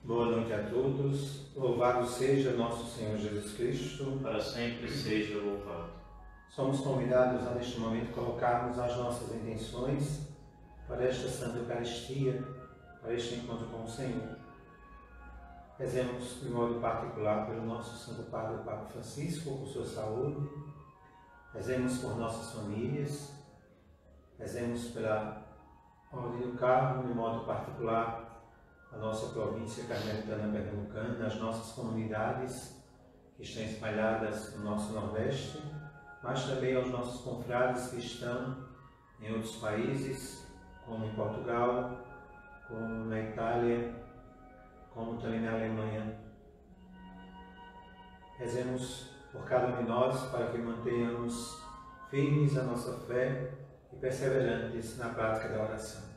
Boa noite a todos. Louvado seja nosso Senhor Jesus Cristo. Para sempre seja louvado. Somos convidados a neste momento colocarmos as nossas intenções para esta Santa Eucaristia, para este encontro com o Senhor. Rezemos de modo particular pelo nosso Santo Padre, o Papa Francisco, por sua saúde. Rezemos por nossas famílias. Rezemos pela Ordem do Carmo, de modo particular, a nossa província carmelitana pernambucana, as nossas comunidades que estão espalhadas no nosso Nordeste, mas também aos nossos confrades que estão em outros países, como em Portugal, como na Itália, como também na Alemanha. Rezemos por cada um de nós para que mantenhamos firmes a nossa fé e perseverantes na prática da oração.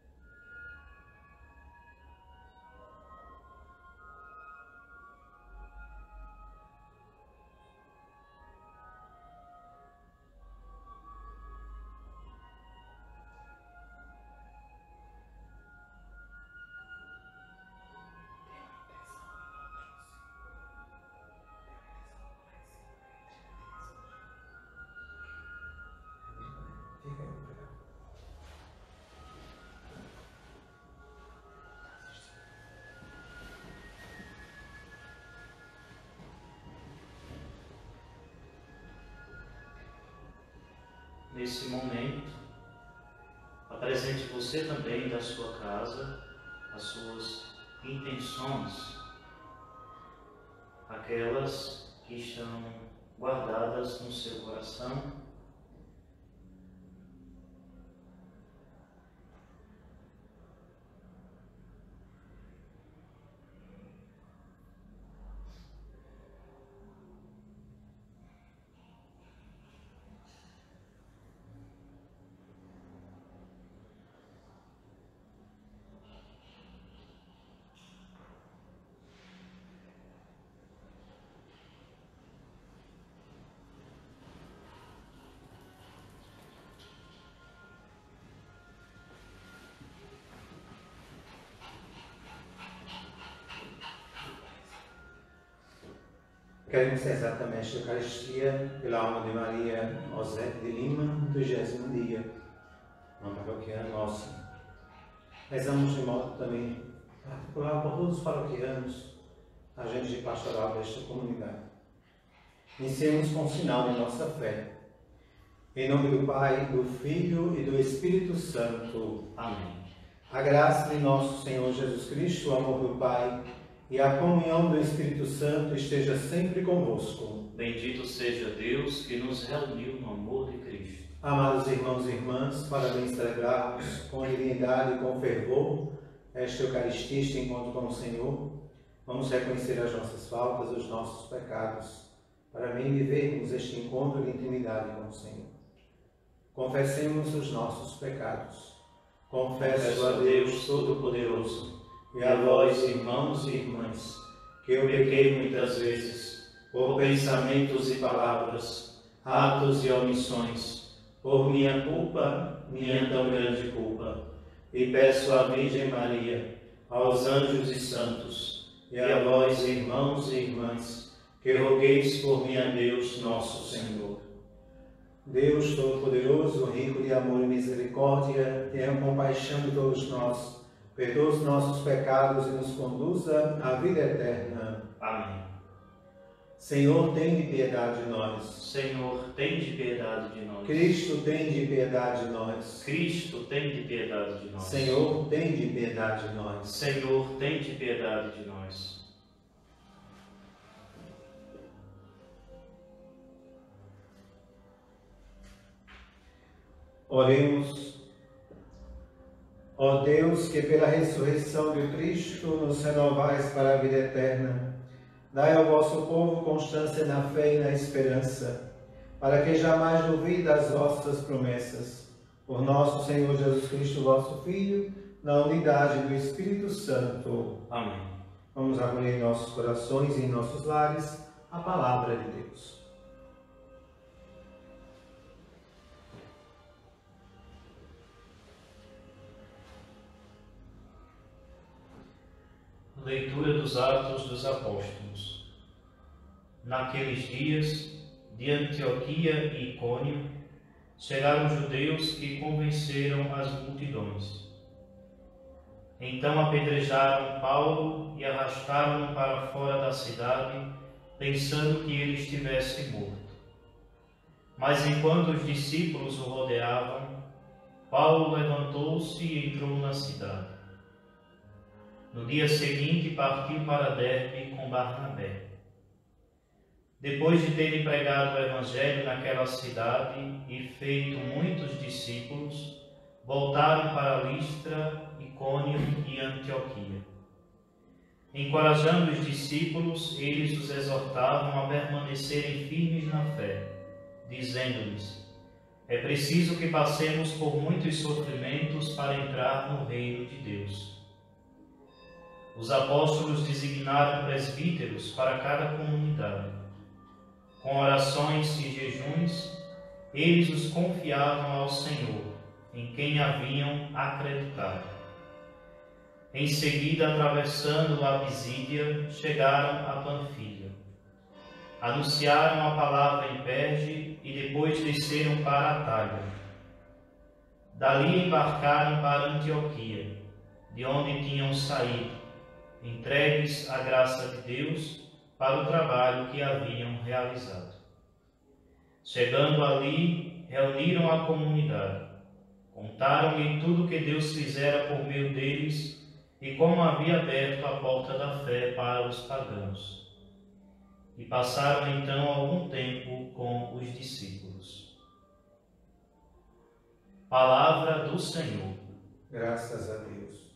Nesse momento, apresente você também da sua casa as suas intenções, aquelas que estão guardadas no seu coração. Queremos rezar também esta Eucaristia pela alma de Maria Osete de Lima, no 30º dia, uma paroquiana nossa. Rezamos de modo também particular por todos os paroquianos, agentes de pastoral desta comunidade. Iniciemos com o sinal de nossa fé. Em nome do Pai, do Filho e do Espírito Santo. Amém. A graça de nosso Senhor Jesus Cristo, o amor do Pai e a comunhão do Espírito Santo esteja sempre convosco. Bendito seja Deus que nos reuniu no amor de Cristo. Amados irmãos e irmãs, parabéns celebrarmos com dignidade e com fervor esta Eucaristia, este encontro com o Senhor. Vamos reconhecer as nossas faltas, os nossos pecados, para bem vivermos este encontro de intimidade com o Senhor. Confessemos os nossos pecados. Confesso a Deus Todo-Poderoso e a vós, irmãos e irmãs, que eu pequei muitas vezes, por pensamentos e palavras, atos e omissões, por minha culpa, minha tão grande culpa. E peço à Virgem Maria, aos anjos e santos, e a vós, irmãos e irmãs, que rogueis por mim a Deus nosso Senhor. Deus Todo-Poderoso, rico de amor e misericórdia, tenha compaixão de todos nós, perdoa os nossos pecados e nos conduza à vida eterna. Amém. Senhor, tem de piedade de nós. Senhor, tem de piedade de nós. Cristo, tem de piedade de nós. Cristo, tem de piedade de nós. Senhor, tem de piedade de nós. Senhor, tem de piedade de nós. Oremos. Ó Deus, que pela ressurreição de Cristo nos renovais para a vida eterna, dai ao vosso povo constância na fé e na esperança, para que jamais duvide das vossas promessas. Por nosso Senhor Jesus Cristo, vosso Filho, na unidade do Espírito Santo. Amém. Vamos acolher em nossos corações e em nossos lares a palavra de Deus. Leitura dos Atos dos Apóstolos. Naqueles dias, de Antioquia e Icônio, chegaram judeus que convenceram as multidões. Então apedrejaram Paulo e arrastaram-no para fora da cidade, pensando que ele estivesse morto. Mas enquanto os discípulos o rodeavam, Paulo levantou-se e entrou na cidade. No dia seguinte partiu para Derbe com Barnabé. Depois de terem pregado o Evangelho naquela cidade e feito muitos discípulos, voltaram para Listra, Icônio e Antioquia. Encorajando os discípulos, eles os exortavam a permanecerem firmes na fé, dizendo-lhes: é preciso que passemos por muitos sofrimentos para entrar no reino de Deus. Os apóstolos designaram presbíteros para cada comunidade. Com orações e jejuns, eles os confiavam ao Senhor, em quem haviam acreditado. Em seguida, atravessando a Pisídia, chegaram a Panfilha. Anunciaram a palavra em Perge e depois desceram para Atalha. Dali embarcaram para Antioquia, de onde tinham saído, entregues à graça de Deus para o trabalho que haviam realizado. Chegando ali, reuniram a comunidade, contaram-lhe tudo o que Deus fizera por meio deles e como havia aberto a porta da fé para os pagãos. E passaram então algum tempo com os discípulos. Palavra do Senhor. Graças a Deus.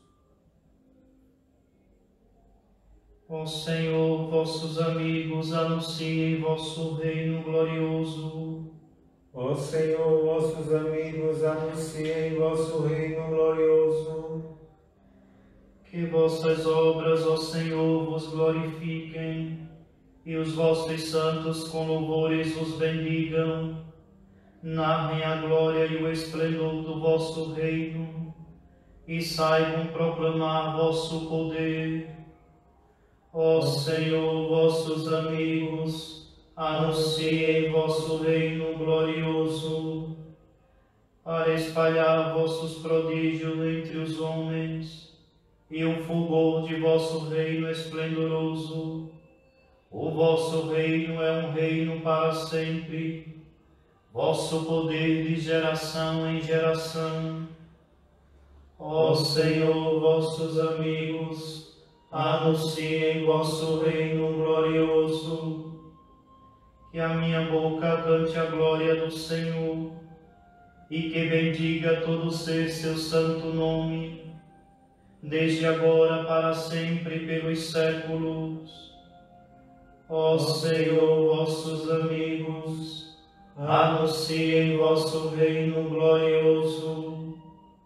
Ó Senhor, vossos amigos anunciem vosso reino glorioso. Ó Senhor, vossos amigos anunciem vosso reino glorioso. Que vossas obras, ó Senhor, vos glorifiquem, e os vossos santos com louvores vos bendigam. Narrem a glória e o esplendor do vosso reino, e saibam proclamar vosso poder. Ó Senhor, vossos amigos anunciem vosso reino glorioso, para espalhar vossos prodígios entre os homens, e o fulgor de vosso reino esplendoroso. O vosso reino é um reino para sempre, vosso poder de geração em geração. Ó Senhor, vossos amigos anunciem vosso reino glorioso. Que a minha boca cante a glória do Senhor, e que bendiga todo ser seu santo nome, desde agora para sempre pelos séculos. Ó Senhor, vossos amigos anunciem vosso reino glorioso.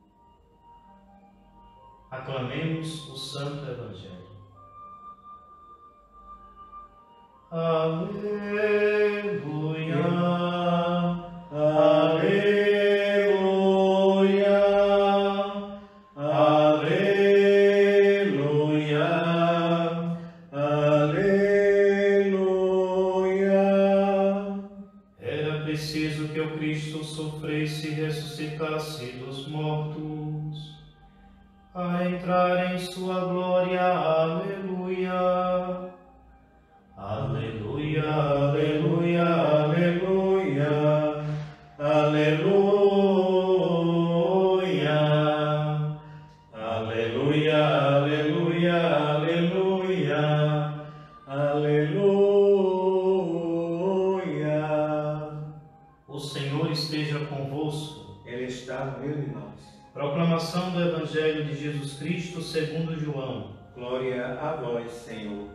Aclamemos o Santo Evangelho. Aleluia, aleluia, aleluia, aleluia. Era preciso que o Cristo sofresse e ressuscitasse dos mortos, a entrar em sua glória. Aleluia. Aleluia, aleluia, aleluia, aleluia, aleluia, aleluia, aleluia, aleluia. O Senhor esteja convosco. Ele está no meio de nós. Proclamação do Evangelho de Jesus Cristo segundo João. Glória a vós, Senhor.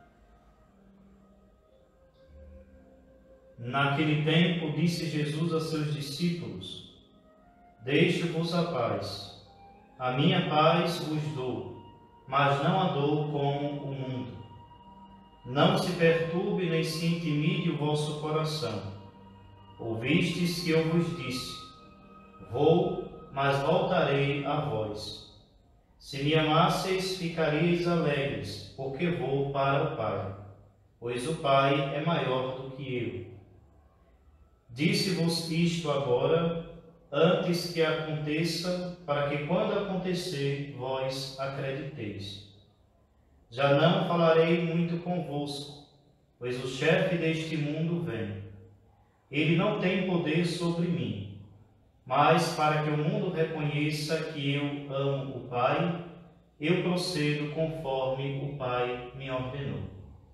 Naquele tempo, disse Jesus a seus discípulos: deixo-vos a paz. A minha paz vos dou, mas não a dou como o mundo. Não se perturbe nem se intimide o vosso coração. Ouvistes que eu vos disse: vou, mas voltarei a vós. Se me amasseis, ficareis alegres, porque vou para o Pai, pois o Pai é maior do que eu. Disse-vos isto agora, antes que aconteça, para que quando acontecer, vós acrediteis. Já não falarei muito convosco, pois o chefe deste mundo vem. Ele não tem poder sobre mim, mas para que o mundo reconheça que eu amo o Pai, eu procedo conforme o Pai me ordenou.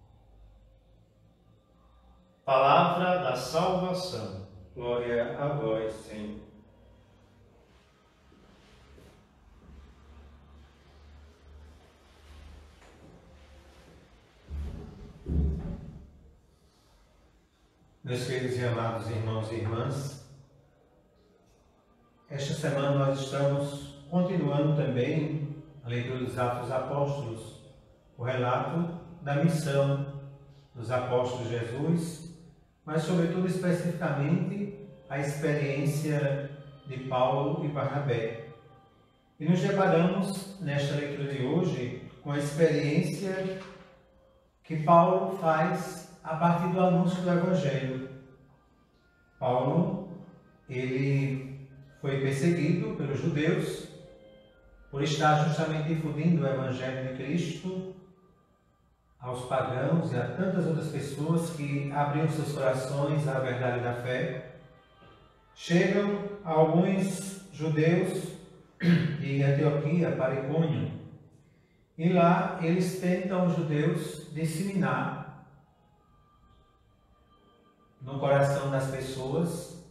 Palavra da salvação. Glória a vós, Senhor. Meus queridos e amados irmãos e irmãs, esta semana nós estamos continuando também a leitura dos Atos dos Apóstolos, o relato da missão dos apóstolos de Jesus, mas sobretudo especificamente a experiência de Paulo e Barnabé. E nos deparamos nesta leitura de hoje com a experiência que Paulo faz a partir do anúncio do Evangelho. Paulo, ele foi perseguido pelos judeus por estar justamente difundindo o Evangelho de Cristo aos pagãos e a tantas outras pessoas que abriam seus corações à verdade da fé. Chegam alguns judeus de Antioquia para Icônio e lá eles tentam, os judeus, disseminar no coração das pessoas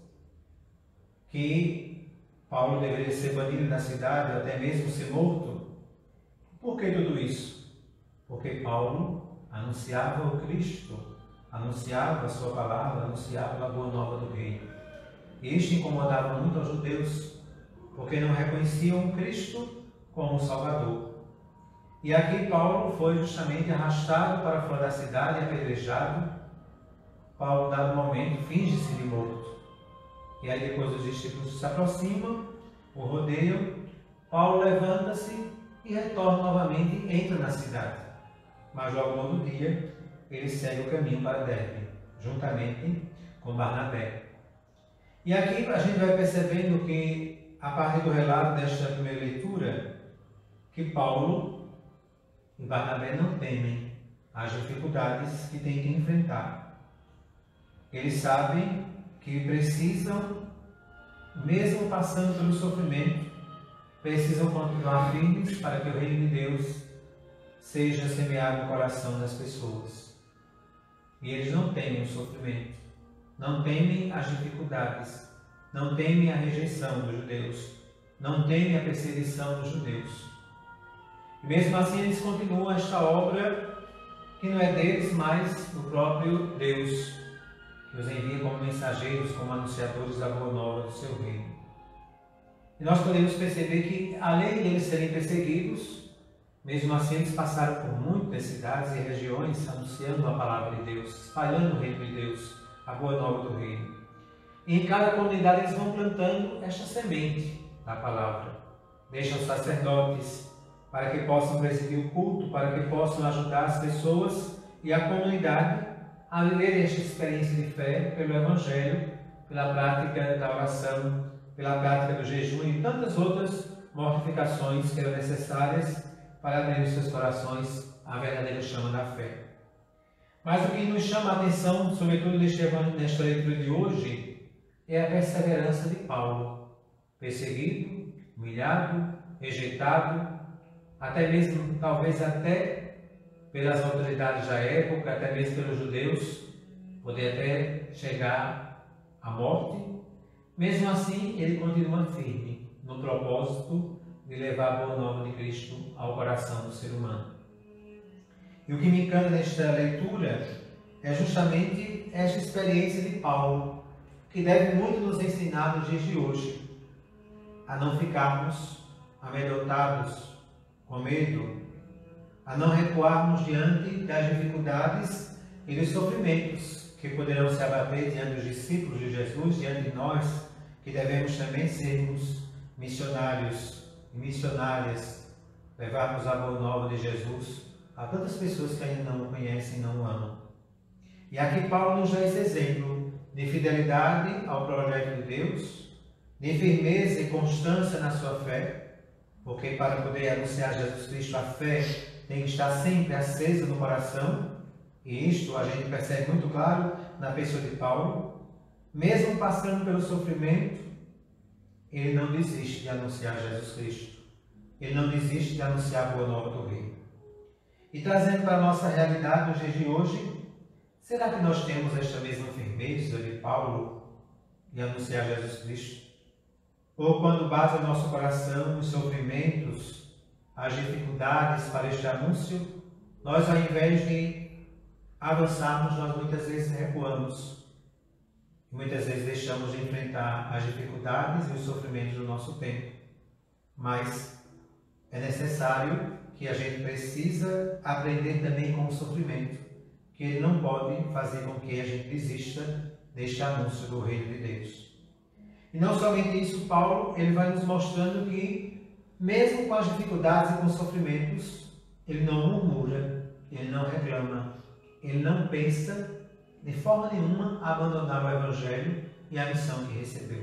que Paulo deveria ser banido da cidade, até mesmo ser morto. Por que tudo isso? Porque Paulo anunciava o Cristo, anunciava a sua palavra, anunciava a boa nova do reino. E isto incomodava muito aos judeus, porque não reconheciam o Cristo como Salvador. E aqui Paulo foi justamente arrastado para fora da cidade, apedrejado. Paulo, dado momento, finge-se de morto. E aí depois os discípulos se aproximam, o rodeiam. Paulo levanta-se e retorna novamente e entra na cidade. Mas logo no outro dia, ele segue o caminho para Derbe, juntamente com Barnabé. E aqui a gente vai percebendo que, a partir do relato desta primeira leitura, que Paulo e Barnabé não temem as dificuldades que têm que enfrentar. Eles sabem que precisam, mesmo passando pelo sofrimento, precisam continuar firmes para que o reino de Deus seja semeado no coração das pessoas. E eles não temem o sofrimento, não temem as dificuldades, não temem a rejeição dos judeus, não temem a perseguição dos judeus. E mesmo assim eles continuam esta obra que não é deles, mas do próprio Deus, que os envia como mensageiros, como anunciadores da boa nova do seu reino. E nós podemos perceber que, além de eles serem perseguidos, mesmo assim eles passaram por muitas cidades e regiões anunciando a palavra de Deus, espalhando o reino de Deus, a boa nova do reino. E em cada comunidade eles vão plantando esta semente da palavra. Deixam os sacerdotes para que possam presidir o culto, para que possam ajudar as pessoas e a comunidade a viver esta experiência de fé pelo Evangelho, pela prática da oração, pela prática do jejum e tantas outras mortificações que eram necessárias para abrir os seus corações à verdadeira chama da fé. Mas o que nos chama a atenção, sobretudo nesta leitura de hoje, é a perseverança de Paulo, perseguido, humilhado, rejeitado, até mesmo, talvez até pelas autoridades da época, até mesmo pelos judeus, poder até chegar à morte. Mesmo assim, ele continua firme no propósito de levar a boa nova de Cristo ao coração do ser humano. E o que me encanta nesta leitura é justamente esta experiência de Paulo, que deve muito nos ensinar nos dias de hoje, a não ficarmos amedrontados, com medo, a não recuarmos diante das dificuldades e dos sofrimentos que poderão se abater diante dos discípulos de Jesus, diante de nós, que devemos também sermos missionários e missionárias levarmos a boa nova de Jesus a tantas pessoas que ainda não o conhecem e não o amam. E aqui Paulo nos dá esse exemplo de fidelidade ao projeto de Deus, de firmeza e constância na sua fé, porque para poder anunciar Jesus Cristo, a fé tem que estar sempre acesa no coração, e isto a gente percebe muito claro na pessoa de Paulo. Mesmo passando pelo sofrimento, ele não desiste de anunciar Jesus Cristo. Ele não desiste de anunciar a boa nova do Rei. E trazendo para a nossa realidade nos dias de hoje, será que nós temos esta mesma firmeza de Paulo de anunciar Jesus Cristo? Ou quando bate o nosso coração os sofrimentos, as dificuldades para este anúncio, nós, ao invés de avançarmos, nós muitas vezes recuamos. E muitas vezes deixamos de enfrentar as dificuldades e os sofrimentos do nosso tempo. Mas é necessário que a gente precisa aprender também com o sofrimento, que ele não pode fazer com que a gente desista deste anúncio do Reino de Deus. E não somente isso, Paulo ele vai nos mostrando que, mesmo com as dificuldades e com os sofrimentos, ele não murmura, ele não reclama, ele não pensa de forma nenhuma abandonar o Evangelho e a missão que recebeu.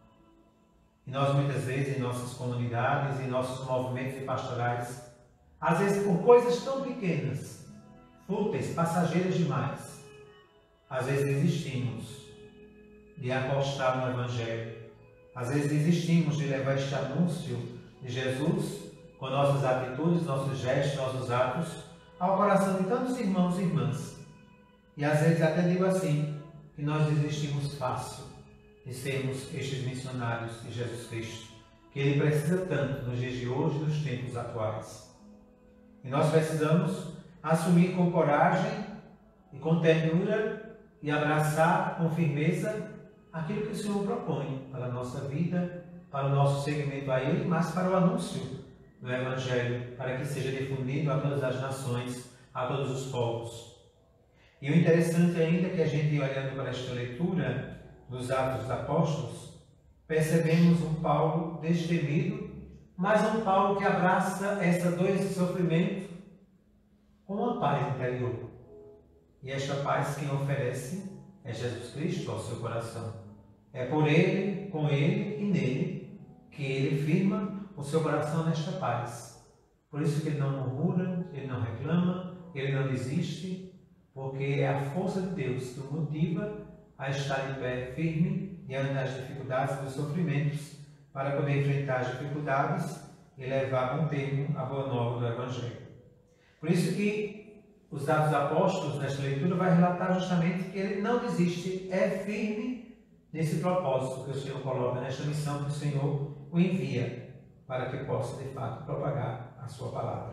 E nós muitas vezes em nossas comunidades, em nossos movimentos e pastorais, às vezes por coisas tão pequenas, fúteis, passageiras demais, às vezes desistimos de apostar no Evangelho. Às vezes desistimos de levar este anúncio de Jesus com nossas atitudes, nossos gestos, nossos atos ao coração de tantos irmãos e irmãs. E às vezes até digo assim, que nós desistimos fácil de sermos estes missionários de Jesus Cristo, que Ele precisa tanto nos dias de hoje e nos tempos atuais. E nós precisamos assumir com coragem e com ternura e abraçar com firmeza aquilo que o Senhor propõe para a nossa vida, para o nosso seguimento a Ele, mas para o anúncio do Evangelho, para que seja difundido a todas as nações, a todos os povos. E o interessante ainda é que a gente, olhando para esta leitura dos Atos dos Apóstolos, percebemos um Paulo destemido, mas um Paulo que abraça essa dor e esse sofrimento com uma paz interior. E esta paz quem oferece é Jesus Cristo ao seu coração. É por Ele, com Ele e nele que Ele firma o seu coração nesta paz. Por isso que Ele não murmura, Ele não reclama, Ele não desiste, porque é a força de Deus que o motiva a estar de pé firme diante das dificuldades e dos sofrimentos, para poder enfrentar as dificuldades e levar a bom termo a boa nova do Evangelho. Por isso que os Atos dos Apóstolos, nesta leitura, vai relatar justamente que ele não desiste, é firme nesse propósito que o Senhor coloca, nesta missão que o Senhor o envia, para que possa, de fato, propagar a sua palavra.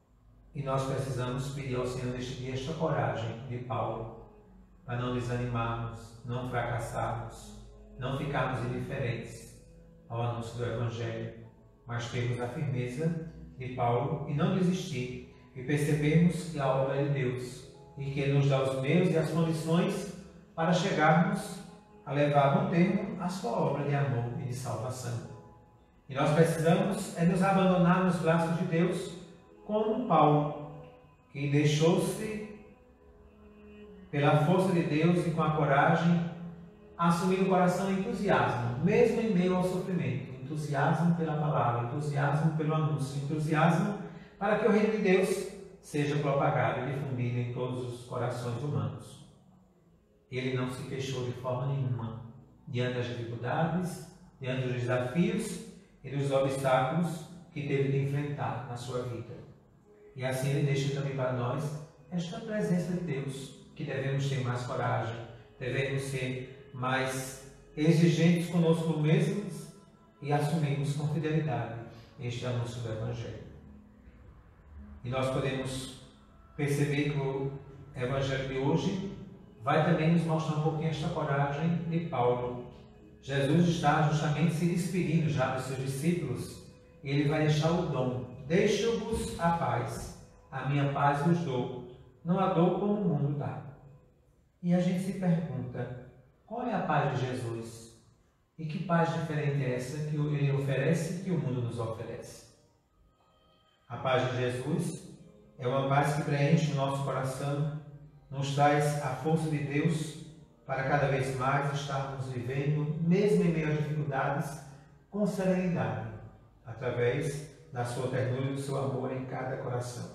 E nós precisamos pedir ao Senhor neste dia esta coragem de Paulo, para não desanimarmos, não fracassarmos, não ficarmos indiferentes ao anúncio do Evangelho, mas termos a firmeza de Paulo e não desistir, e percebermos que a obra é de Deus e que Ele nos dá os meios e as condições para chegarmos a levar a bom termo a sua obra de amor e de salvação. E nós precisamos nos abandonar nos braços de Deus, como Paulo, que deixou-se, pela força de Deus e com a coragem, assumir o coração entusiasmo, mesmo em meio ao sofrimento. Entusiasmo pela palavra, entusiasmo pelo anúncio, entusiasmo para que o reino de Deus seja propagado e difundido em todos os corações humanos. Ele não se queixou de forma nenhuma diante das dificuldades, diante dos desafios e dos obstáculos que teve de enfrentar na sua vida. E assim ele deixa também para nós esta presença de Deus, que devemos ter mais coragem, devemos ser mais exigentes conosco mesmos e assumirmos com fidelidade este anúncio do Evangelho. E nós podemos perceber que o Evangelho de hoje vai também nos mostrar um pouquinho esta coragem de Paulo. Jesus está justamente se despedindo já dos seus discípulos e ele vai deixar o dom. Deixo-vos a paz, a minha paz vos dou, não a dou como o mundo dá. E a gente se pergunta, qual é a paz de Jesus? E que paz diferente é essa que ele oferece e que o mundo nos oferece? A paz de Jesus é uma paz que preenche o nosso coração, nos traz a força de Deus para cada vez mais estarmos vivendo, mesmo em meio às dificuldades, com serenidade, através da sua ternura e do seu amor em cada coração.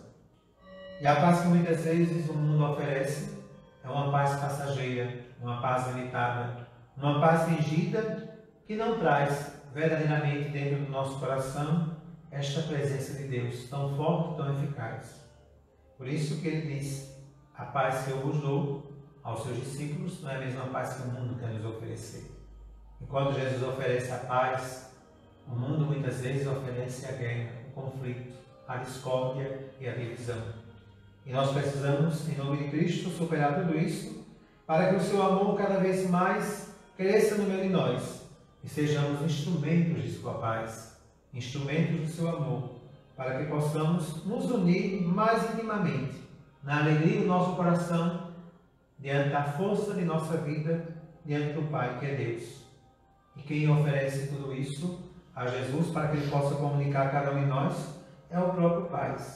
E a paz que muitas vezes o mundo oferece é uma paz passageira, uma paz limitada, uma paz fingida que não traz verdadeiramente dentro do nosso coração esta presença de Deus tão forte, tão eficaz. Por isso que ele diz: a paz que eu vos dou aos seus discípulos não é a mesma paz que o mundo quer nos oferecer. Enquanto Jesus oferece a paz, o mundo muitas vezes oferece a guerra, o conflito, a discórdia e a divisão. E nós precisamos, em nome de Cristo, superar tudo isso para que o seu amor cada vez mais cresça no meio de nós e sejamos instrumentos de sua paz, instrumentos do seu amor, para que possamos nos unir mais intimamente na alegria do nosso coração, diante da força de nossa vida, diante do Pai que é Deus. E quem oferece tudo isso a Jesus para que ele possa comunicar a cada um de nós é o próprio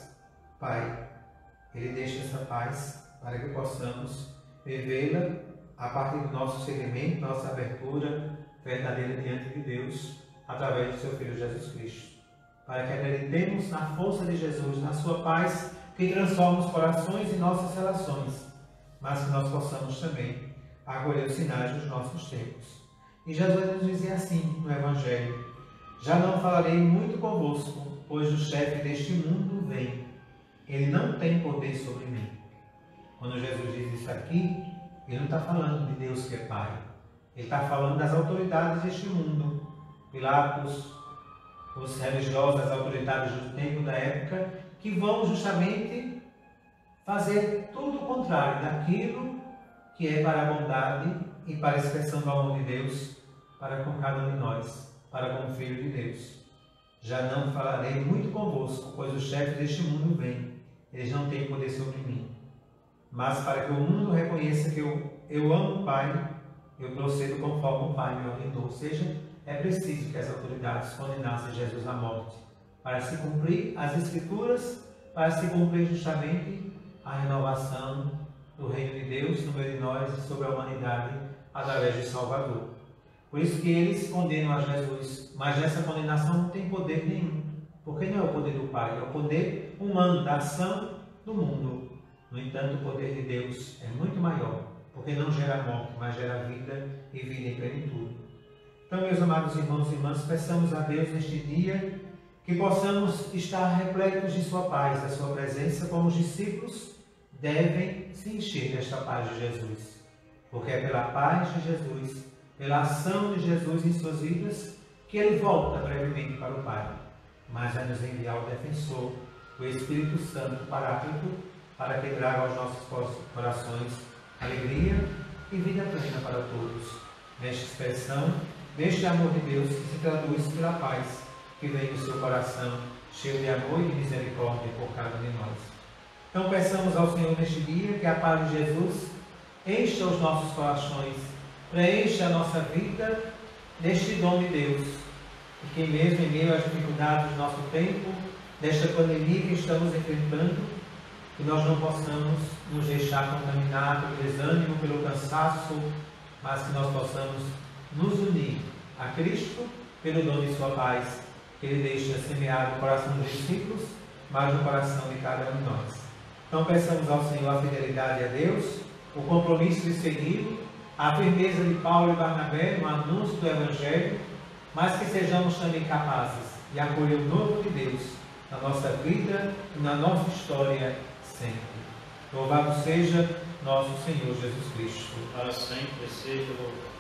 Pai. Ele deixa essa paz para que possamos vivê-la a partir do nosso seguimento, nossa abertura verdadeira diante de Deus, através do seu Filho Jesus Cristo. Para que acreditemos na força de Jesus, na sua paz que transforma os corações e nossas relações, mas que nós possamos também acolher os sinais dos nossos tempos. E Jesus nos dizia assim no Evangelho: já não falarei muito convosco, pois o chefe deste mundo vem. Ele não tem poder sobre mim. Quando Jesus diz isso aqui, ele não está falando de Deus que é Pai. Ele está falando das autoridades deste mundo. Pilatos, os religiosos, as autoridades do tempo, da época, que vão justamente fazer tudo o contrário daquilo que é para a bondade e para a expressão do amor de Deus para com cada um de nós, para com o Filho de Deus. Já não falarei muito convosco, pois o chefe deste mundo vem. Eles não têm poder sobre mim. Mas para que o mundo reconheça que eu amo o Pai, eu procedo conforme o Pai me ordenou. Ou seja, é preciso que as autoridades condenassem Jesus à morte, para se cumprir as Escrituras, para se cumprir justamente a renovação do reino de Deus no meio de nós e sobre a humanidade através de Salvador. Por isso que eles condenam a Jesus, mas essa condenação não tem poder nenhum, porque não é o poder do Pai, é o poder humano, da ação do mundo. No entanto, o poder de Deus é muito maior, porque não gera morte, mas gera vida e vida em plenitude. Então, meus amados irmãos e irmãs, peçamos a Deus neste dia que possamos estar repletos de sua paz, da sua presença, como os discípulos devem se encher desta paz de Jesus. Porque é pela paz de Jesus, pela ação de Jesus em suas vidas, que ele volta brevemente para o Pai. Mas vai nos enviar o defensor, o Espírito Santo, Paráclito, para que traga aos nossos corações alegria e vida plena para todos. Nesta expressão, deste amor de Deus que se traduz pela paz que vem do seu coração, cheio de amor e de misericórdia por cada um de nós. Então peçamos ao Senhor neste dia que a paz de Jesus encha os nossos corações, preencha a nossa vida neste dom de Deus, e que mesmo em meio às dificuldades do nosso tempo, desta pandemia que estamos enfrentando, que nós não possamos nos deixar contaminar pelo desânimo, pelo cansaço, mas que nós possamos nos unir a Cristo pelo dom de sua paz, que Ele deixa semeado no coração dos discípulos, mas no coração de cada um de nós. Então peçamos ao Senhor a fidelidade a Deus, o compromisso de segui-lo, a firmeza de Paulo e Barnabé no anúncio do Evangelho, mas que sejamos também capazes de acolher o novo de Deus na nossa vida e na nossa história sempre. Louvado seja nosso Senhor Jesus Cristo. Para sempre seja louvado.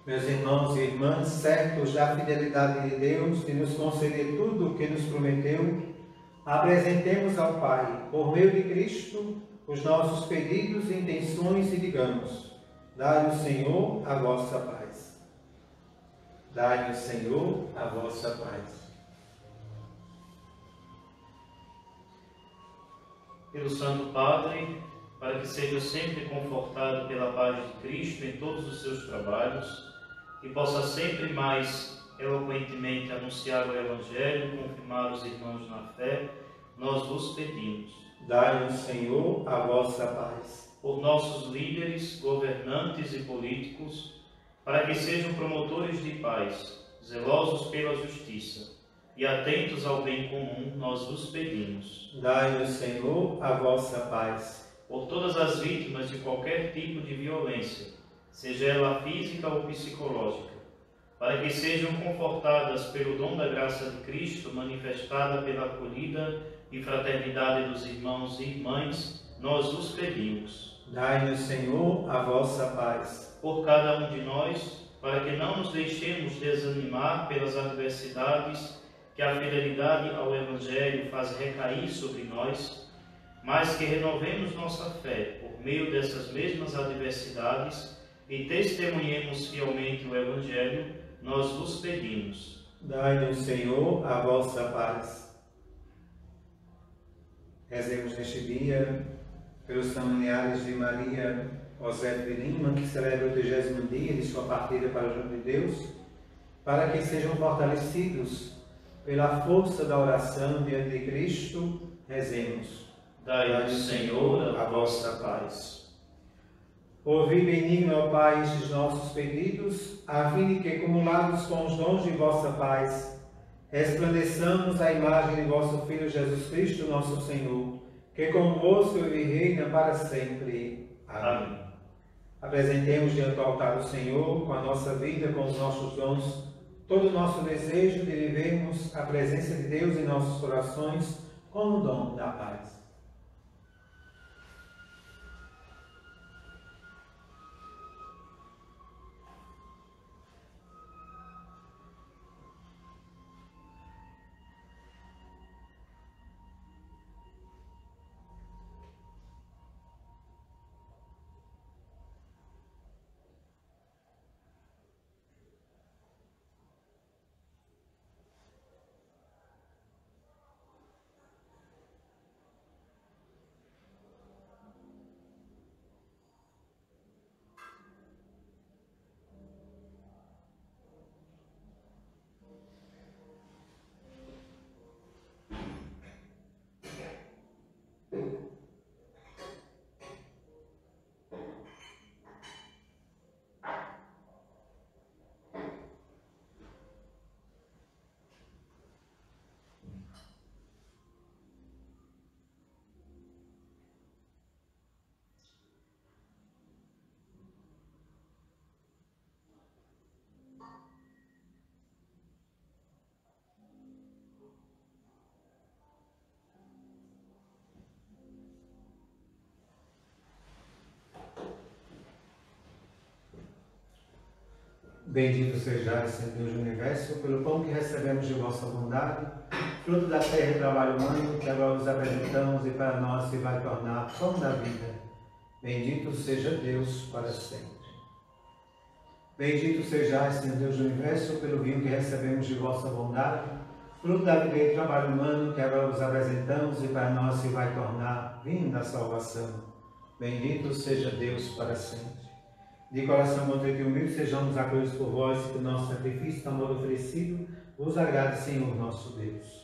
Meus irmãos e irmãs, certos da fidelidade de Deus de nos conceder tudo o que nos prometeu, apresentemos ao Pai, por meio de Cristo, os nossos pedidos e intenções e digamos: dai-nos, Senhor, a vossa paz. Dai-nos, Senhor, a vossa paz. Pelo Santo Padre, para que seja sempre confortado pela paz de Cristo em todos os seus trabalhos e possa sempre mais eloquentemente anunciar o Evangelho e confirmar os irmãos na fé, nós vos pedimos. Dai-nos, Senhor, a vossa paz. Por nossos líderes, governantes e políticos, para que sejam promotores de paz, zelosos pela justiça e atentos ao bem comum, nós vos pedimos. Dai-nos, Senhor, a vossa paz. Por todas as vítimas de qualquer tipo de violência, seja ela física ou psicológica, para que sejam confortadas pelo dom da graça de Cristo, manifestada pela acolhida e fraternidade dos irmãos e irmãs, nós vos pedimos. Dai-nos, Senhor, a vossa paz. Por cada um de nós, para que não nos deixemos desanimar pelas adversidades que a fidelidade ao Evangelho faz recair sobre nós, mas que renovemos nossa fé por meio dessas mesmas adversidades e testemunhemos fielmente o Evangelho, nós vos pedimos. Dai-nos, Senhor, a vossa paz. Rezemos neste dia pelos familiares de Maria José de Lima, que celebra o 30º dia de sua partida para o junto de Deus, para que sejam fortalecidos pela força da oração diante de Cristo. Rezemos. Dai-nos, Senhor, a vossa paz. Ouvi benigno, ó Pai, estes nossos pedidos, a fim de que, acumulados com os dons de vossa paz, resplandeçamos a imagem de vosso Filho Jesus Cristo, nosso Senhor, que convosco vive e reina para sempre. Amém. Apresentemos diante do altar do Senhor, com a nossa vida, com os nossos dons, todo o nosso desejo de vivermos a presença de Deus em nossos corações com o dom da paz. Bendito sejais, Senhor Deus do Universo, pelo pão que recebemos de vossa bondade, fruto da terra e trabalho humano, que agora vos apresentamos e para nós se vai tornar pão da vida. Bendito seja Deus para sempre. Bendito sejais, Senhor Deus do Universo, pelo vinho que recebemos de vossa bondade, fruto da vida e trabalho humano, que agora vos apresentamos e para nós se vai tornar vinho da salvação. Bendito seja Deus para sempre. De coração contrito e humilde, sejamos acolhidos por vós, que o nosso sacrifício, tão modo oferecido, vos agrade, Senhor nosso Deus.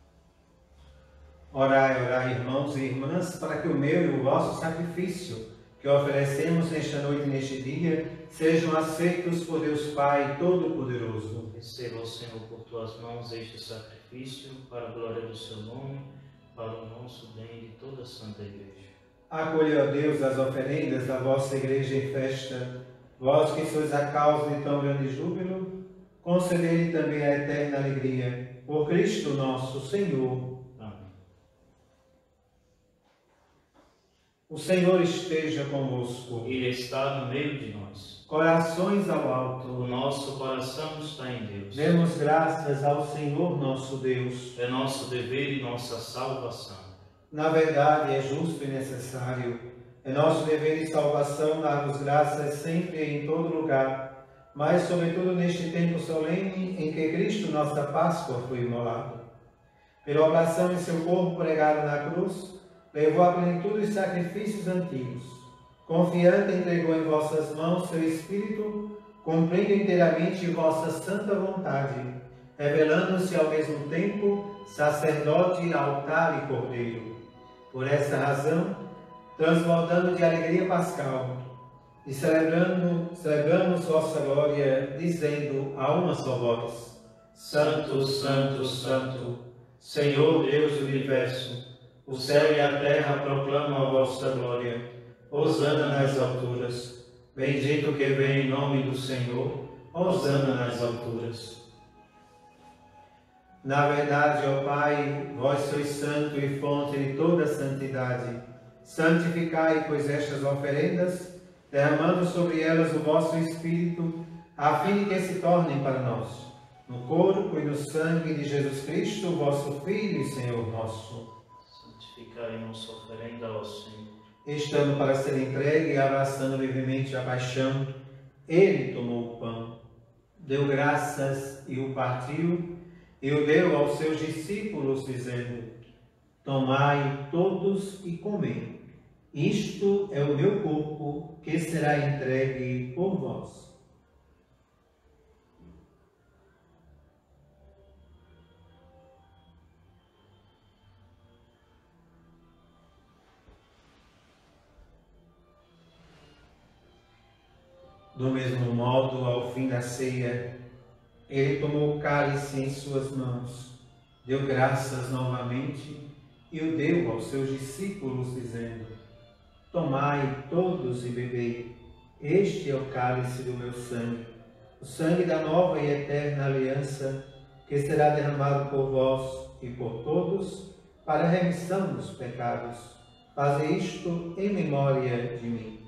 Orai, orai, irmãos e irmãs, para que o meu e o vosso sacrifício que oferecemos nesta noite e neste dia sejam aceitos por Deus Pai Todo-Poderoso. Receba, Senhor, por tuas mãos este sacrifício, para a glória do seu nome, para o nosso bem e de toda a Santa Igreja. Acolha, ó Deus, as oferendas da vossa Igreja em festa, vós que sois a causa de tão grande júbilo, concedei-lhe também a eterna alegria. Por Cristo nosso Senhor. Amém. O Senhor esteja convosco. Ele está no meio de nós. Corações ao O alto. nosso coração está em Deus. Demos graças ao Senhor nosso Deus. É nosso dever e nossa salvação. Na verdade, é justo e necessário. É nosso dever e salvação dar-vos graças sempre e em todo lugar, mas sobretudo neste tempo solene em que Cristo, nossa Páscoa, foi imolado. Pela oblação em seu corpo pregado na cruz, levou à plenitude os sacrifícios antigos. Confiante, entregou em vossas mãos seu Espírito, cumprindo inteiramente vossa santa vontade, revelando-se ao mesmo tempo sacerdote, altar e cordeiro. Por essa razão, transbordando de alegria pascal, e celebramos vossa glória, dizendo a uma só voz: Santo, Santo, Santo, Senhor Deus do Universo, o céu e a terra proclamam a vossa glória. Hosana nas alturas. Bendito que vem em nome do Senhor. Hosana nas alturas. Na verdade, ó Pai, vós sois santo e fonte de toda santidade. Santificai, pois, estas oferendas, derramando sobre elas o vosso Espírito, a fim de que se tornem para nós, no corpo e no sangue de Jesus Cristo, vosso Filho e Senhor nosso. Santificai nossa oferenda, ó Senhor. Estando para ser entregue e abraçando livremente a paixão, ele tomou o pão, deu graças e o partiu, e o deu aos seus discípulos, dizendo: Tomai todos e comei. Isto é o meu corpo, que será entregue por vós. Do mesmo modo, ao fim da ceia, ele tomou o cálice em suas mãos, deu graças novamente e o deu aos seus discípulos, dizendo: Tomai todos e bebei, este é o cálice do meu sangue, o sangue da nova e eterna aliança, que será derramado por vós e por todos, para a remissão dos pecados. Fazei isto em memória de mim.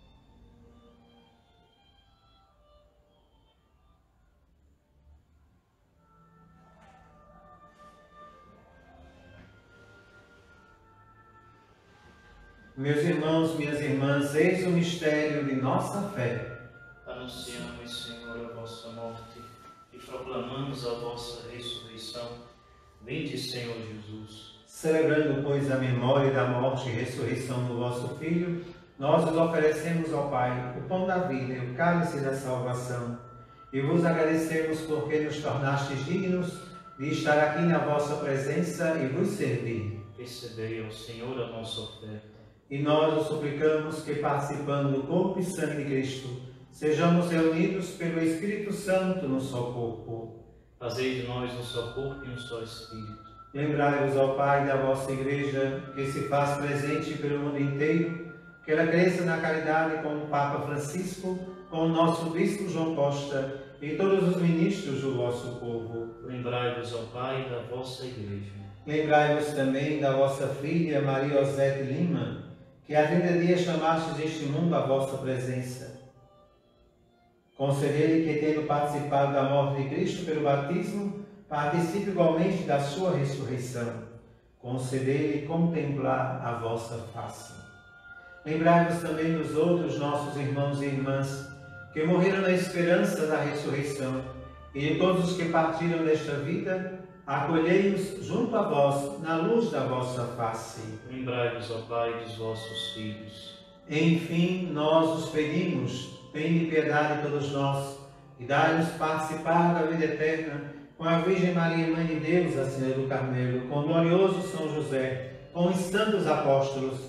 Meus irmãos, minhas irmãs, eis o mistério de nossa fé. Anunciamos, Senhor, a vossa morte e proclamamos a vossa ressurreição. Vinde, Senhor Jesus. Celebrando, pois, a memória da morte e ressurreição do vosso Filho, nós vos oferecemos ao Pai o pão da vida e o cálice da salvação, e vos agradecemos porque nos tornastes dignos de estar aqui na vossa presença e vos servir. Recebei, ó Senhor, a nossa oferta. E nós os suplicamos que, participando do corpo e sangue de Cristo, sejamos reunidos pelo Espírito Santo no só corpo. Fazei de nós um só corpo e um só Espírito. Lembrai-vos, ó Pai, da vossa Igreja, que se faz presente pelo mundo inteiro, que ela cresça na caridade com o Papa Francisco, com o nosso Bispo João Costa e todos os ministros do vosso povo. Lembrai-vos, ó Pai, da vossa Igreja. Lembrai-vos também da vossa filha Maria Osete Lima, que há 30 dias chamastes deste mundo à vossa presença. Concedei-lhe que, tendo participado da morte de Cristo pelo batismo, participe igualmente da sua ressurreição. Concedei-lhe contemplar a vossa face. Lembrai-vos também dos outros nossos irmãos e irmãs, que morreram na esperança da ressurreição, e de todos os que partiram desta vida, acolhei-os junto a vós, na luz da vossa face. Lembrai-vos, ó Pai, dos vossos filhos. Enfim, nós os pedimos, tende piedade de todos nós, e dai-nos participar da vida eterna, com a Virgem Maria, Mãe de Deus, a Senhora do Carmelo, com o glorioso São José, com os santos apóstolos,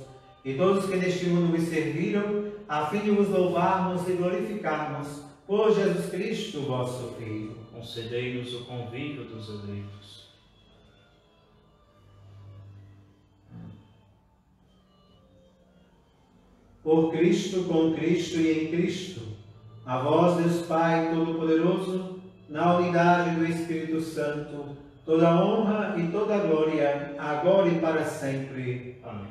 e todos que neste mundo vos serviram, a fim de vos louvarmos e glorificarmos por Jesus Cristo, vosso Filho. Concedei-nos o convívio dos eleitos. Por Cristo, com Cristo e em Cristo, a vós, Deus Pai Todo-Poderoso, na unidade do Espírito Santo, toda honra e toda glória, agora e para sempre. Amém.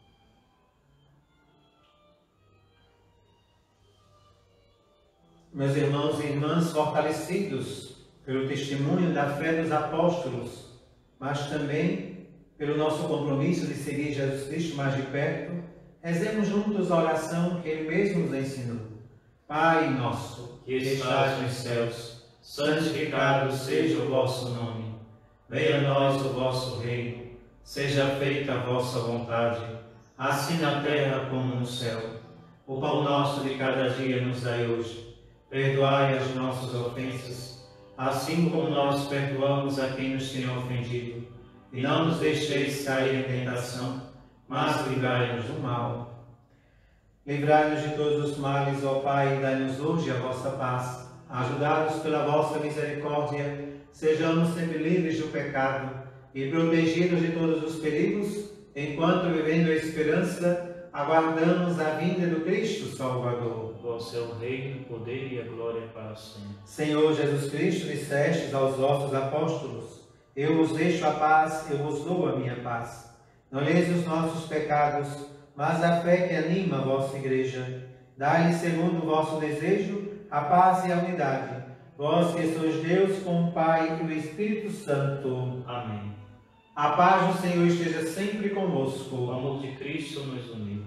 Meus irmãos e irmãs, fortalecidos pelo testemunho da fé dos apóstolos, mas também pelo nosso compromisso de seguir Jesus Cristo mais de perto, rezemos juntos a oração que Ele mesmo nos ensinou. Pai nosso, que estás nos céus, santificado seja o vosso nome. Venha a nós o vosso reino. Seja feita a vossa vontade, assim na terra como no céu. O pão nosso de cada dia nos dai hoje. Perdoai as nossas ofensas, assim como nós perdoamos a quem nos tem ofendido. E não nos deixeis cair em tentação, mas livrai-nos do mal. Livrai-nos de todos os males, ó Pai, e dai-nos hoje a vossa paz. Ajudados pela vossa misericórdia, sejamos sempre livres do pecado e protegidos de todos os perigos, enquanto, vivendo a esperança, aguardamos a vinda do Cristo Salvador. Vosso é o reino, o poder e a glória para sempre. Senhor Jesus Cristo, dissestes aos vossos apóstolos: eu vos deixo a paz, eu vos dou a minha paz. Não leis os nossos pecados, mas a fé que anima a vossa Igreja. Dai-lhe, segundo o vosso desejo, a paz e a unidade. Vós que sois Deus com o Pai e o Espírito Santo. Amém. A paz do Senhor esteja sempre convosco. O amor de Cristo nos uniu.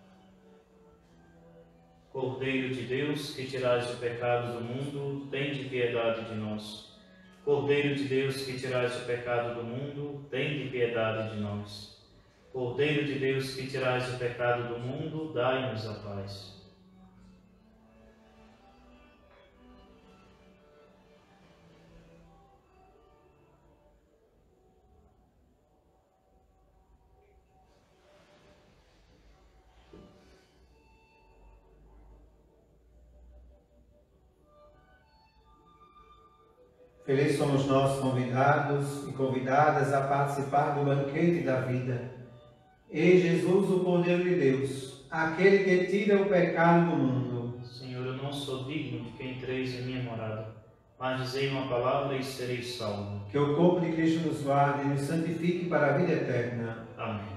Cordeiro de Deus, que tirais o pecado do mundo, tende piedade de nós. Cordeiro de Deus, que tirais o pecado do mundo, tende piedade de nós. Cordeiro de Deus, que tirais o pecado do mundo, dai-nos a paz. Felizes somos nós convidados e convidadas a participar do banquete da vida. Ei Jesus, o Cordeiro de Deus, aquele que tira o pecado do mundo. Senhor, eu não sou digno de que entreis em minha morada, mas dizei uma palavra e serei salvo. Que o corpo de Cristo nos guarde e nos santifique para a vida eterna. Amém.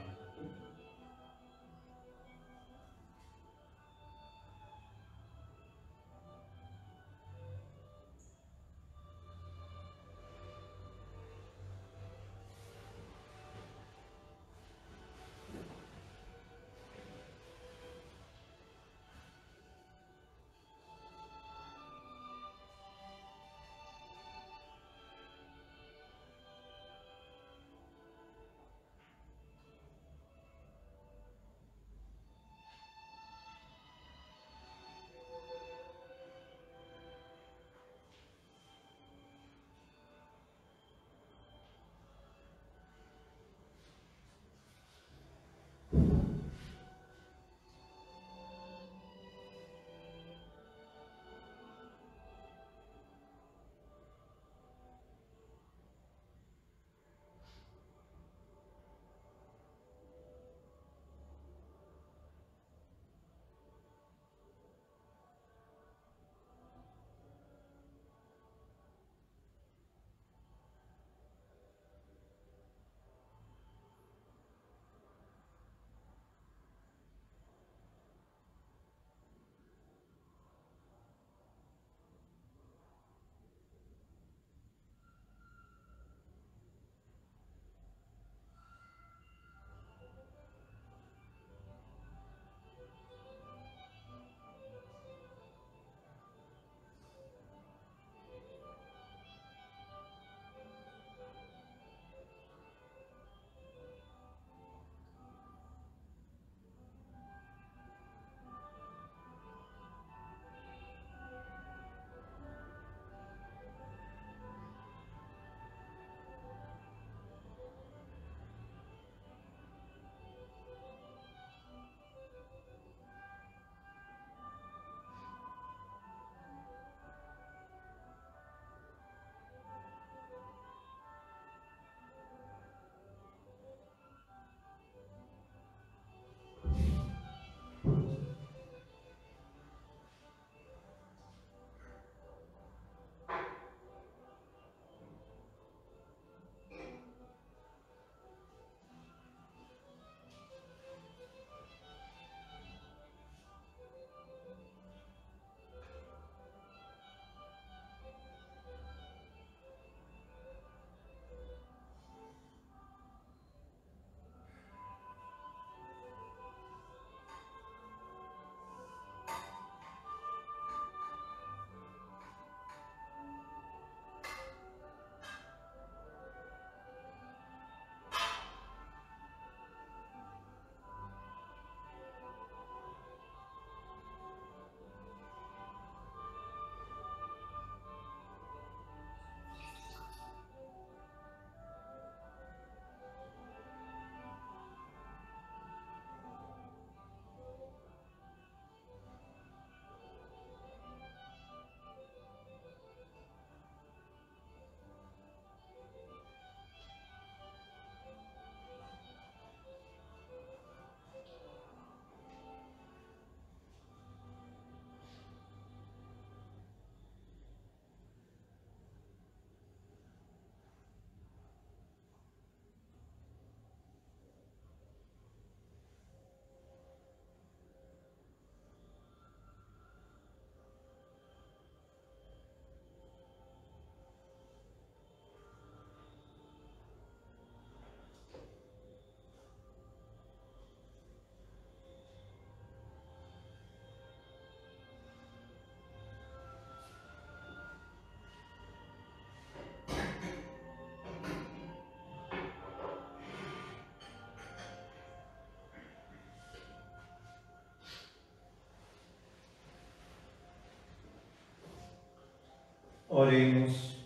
Oremos.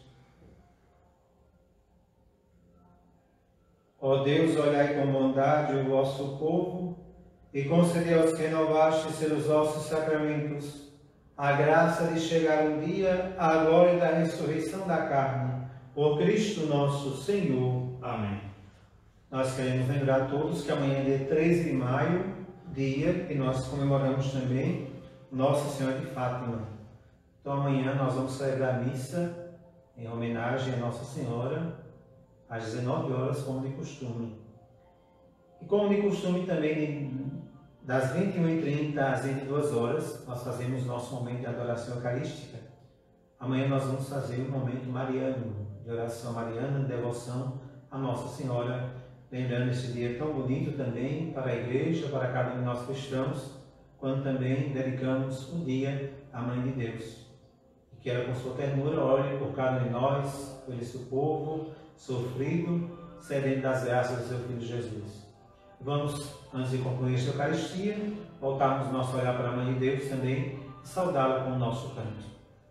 Ó Deus, olhai com bondade o vosso povo e concedei aos que renovastes pelos vossos sacramentos a graça de chegar um dia à glória da ressurreição da carne. Por Cristo nosso Senhor. Amém. Nós queremos lembrar a todos que amanhã é dia 13 de maio, dia que nós comemoramos também Nossa Senhora de Fátima. Então amanhã nós vamos celebrar a missa em homenagem a Nossa Senhora, às 19 horas, como de costume. E como de costume também, das 21h30 às 22 horas, nós fazemos nosso momento de adoração eucarística. Amanhã nós vamos fazer um momento mariano, de oração mariana, de devoção a Nossa Senhora, lembrando esse dia tão bonito também para a Igreja, para cada um de nós cristãos, quando também dedicamos o dia à Mãe de Deus. E que ela, com sua ternura, olhe por cada um de nós, por esse povo sofrido, sedento das graças do seu Filho Jesus. Vamos, antes de concluir esta Eucaristia, voltarmos nosso olhar para a Mãe de Deus também e saudá-la com o nosso canto.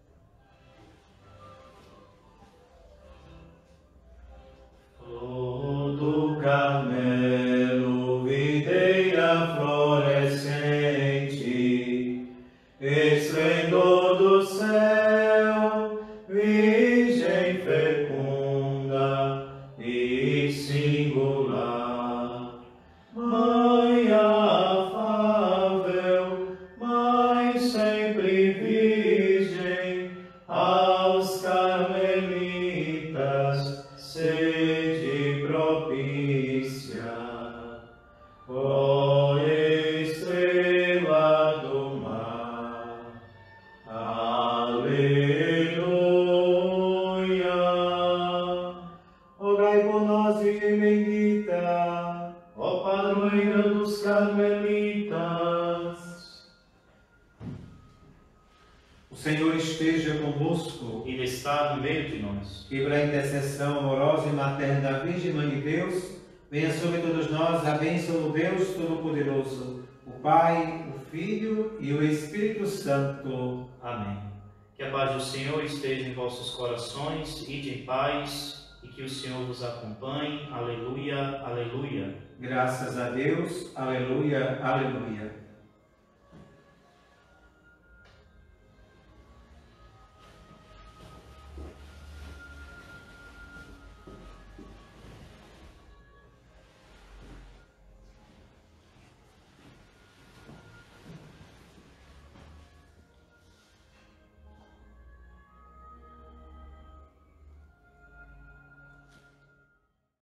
Flor do Carmelo, videira florescente, esplendor do céu, Virgem fecunda e singular, Mãe afável, Mãe sempre virgem, aos carmelitas sede propícia. Ó estrela do mar, aleluia. Rogai por nós, Virgem bendita, ó padroeira dos carmelitas. O Senhor esteja convosco. Ele está no meio de nós. E pela intercessão amorosa e materna da Virgem Mãe de Deus, venha sobre todos nós a bênção do Deus Todo-Poderoso, o Pai, o Filho e o Espírito Santo. Amém. Que a paz do Senhor esteja em vossos corações, ide em paz, e que o Senhor vos acompanhe. Aleluia, aleluia. Graças a Deus. Aleluia, aleluia.